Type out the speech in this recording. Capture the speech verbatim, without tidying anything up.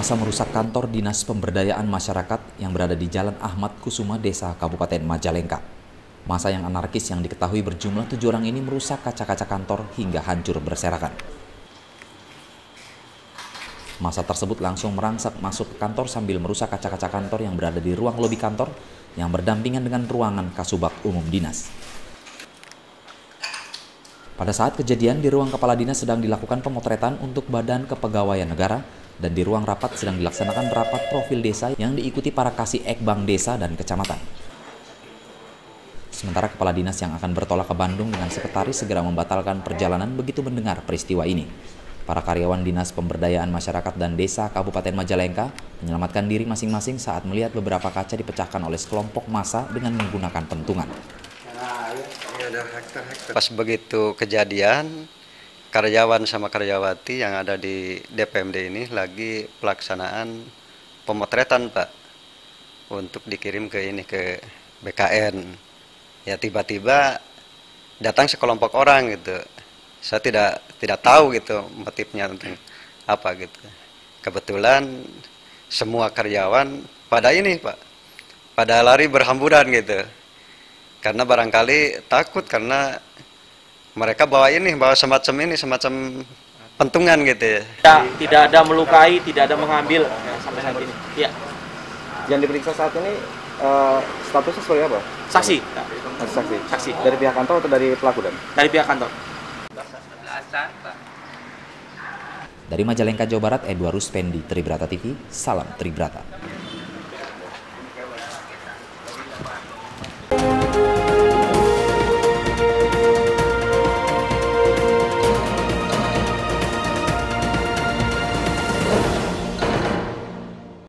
Massa merusak kantor Dinas Pemberdayaan Masyarakat yang berada di Jalan Ahmad Kusuma, Desa Kabupaten Majalengka. Massa yang anarkis yang diketahui berjumlah tujuh orang ini merusak kaca-kaca kantor hingga hancur berserakan. Massa tersebut langsung merangsak masuk ke kantor sambil merusak kaca-kaca kantor yang berada di ruang lobi kantor yang berdampingan dengan ruangan Kasubag Umum Dinas. Pada saat kejadian, di ruang kepala dinas sedang dilakukan pemotretan untuk Badan Kepegawaian Negara dan di ruang rapat sedang dilaksanakan rapat profil desa yang diikuti para kasih ekbang desa dan kecamatan. Sementara kepala dinas yang akan bertolak ke Bandung dengan sekretaris segera membatalkan perjalanan begitu mendengar peristiwa ini. Para karyawan Dinas Pemberdayaan Masyarakat dan Desa Kabupaten Majalengka menyelamatkan diri masing-masing saat melihat beberapa kaca dipecahkan oleh sekelompok massa dengan menggunakan pentungan. Pas begitu kejadian, karyawan sama karyawati yang ada di D P M D ini lagi pelaksanaan pemotretan, Pak, untuk dikirim ke ini ke B K N. Ya tiba-tiba datang sekelompok orang gitu. Saya tidak tidak tahu gitu motifnya tentang apa gitu. Kebetulan semua karyawan pada ini, Pak, pada lari berhamburan gitu. Karena barangkali takut karena mereka bawa ini, bawa semacam ini, semacam pentungan gitu ya. Tidak, tidak ada melukai, tidak ada mengambil ya, sampai saat ini. Ya. Yang diperiksa saat ini uh, statusnya sebagai apa? Saksi. Saksi. Saksi. Dari pihak kantor atau dari pelaku dan? Dari pihak kantor. Dari Majalengka, Jawa Barat, Edward Ruspendi, Tribrata T V, salam Tribrata.